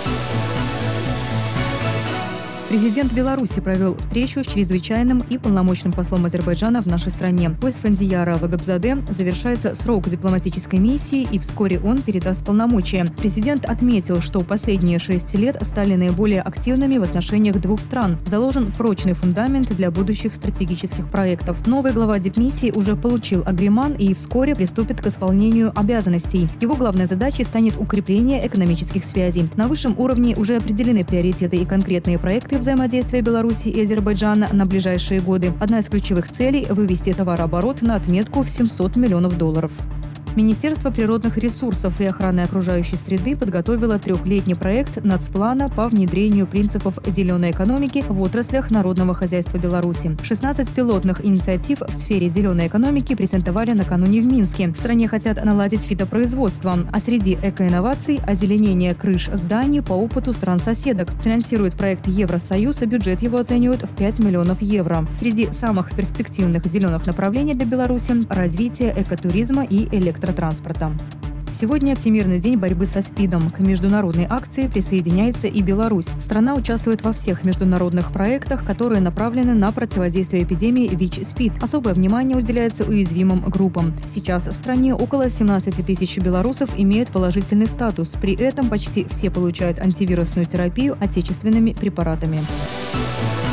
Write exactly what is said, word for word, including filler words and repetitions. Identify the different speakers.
Speaker 1: Президент Беларуси провел встречу с чрезвычайным и полномочным послом Азербайджана в нашей стране. У Эсфендияра Вагабзаде завершается срок дипломатической миссии, и вскоре он передаст полномочия. Президент отметил, что последние шесть лет стали наиболее активными в отношениях двух стран. Заложен прочный фундамент для будущих стратегических проектов. Новый глава дипмиссии уже получил агриман и вскоре приступит к исполнению обязанностей. Его главной задачей станет укрепление экономических связей. На высшем уровне уже определены приоритеты и конкретные проекты взаимодействия Беларуси и Азербайджана на ближайшие годы. Одна из ключевых целей – вывести товарооборот на отметку в семьсот миллионов долларов. Министерство природных ресурсов и охраны окружающей среды подготовило трехлетний проект нацплана по внедрению принципов зеленой экономики в отраслях народного хозяйства Беларуси. шестнадцать пилотных инициатив в сфере зеленой экономики презентовали накануне в Минске. В стране хотят наладить фитопроизводство, а среди экоинноваций – озеленение крыш зданий по опыту стран-соседок. Финансирует проект Евросоюз, и бюджет его оценивают в пять миллионов евро. Среди самых перспективных зеленых направлений для Беларуси – развитие экотуризма и электротранспорта. транспорта. Сегодня Всемирный день борьбы со СПИДом. К международной акции присоединяется и Беларусь. Страна участвует во всех международных проектах, которые направлены на противодействие эпидемии ВИЧ-СПИД. Особое внимание уделяется уязвимым группам. Сейчас в стране около семнадцати тысяч белорусов имеют положительный статус. При этом почти все получают антивирусную терапию отечественными препаратами.